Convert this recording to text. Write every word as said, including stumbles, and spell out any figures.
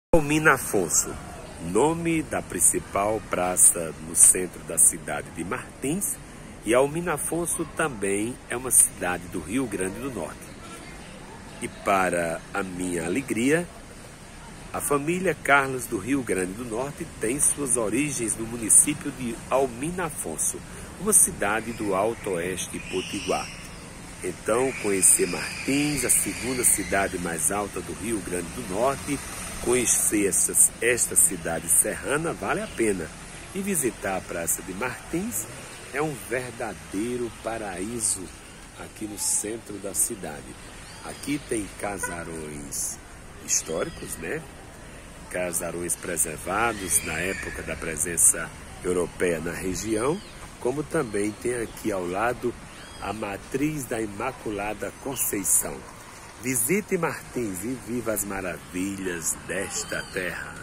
Almina Afonso, nome da principal praça no centro da cidade de Martins, e Almina Afonso também é uma cidade do Rio Grande do Norte. E para a minha alegria, a família Carlos do Rio Grande do Norte tem suas origens no município de Almina Afonso, uma cidade do Alto Oeste Potiguar. Então, conhecer Martins, a segunda cidade mais alta do Rio Grande do Norte, conhecer esta, esta cidade serrana vale a pena. E visitar a Praça de Martins é um verdadeiro paraíso aqui no centro da cidade. Aqui tem casarões históricos, né? Casarões preservados na época da presença europeia na região, como também tem aqui ao lado a Matriz da Imaculada Conceição. Visite Martins e viva as maravilhas desta terra.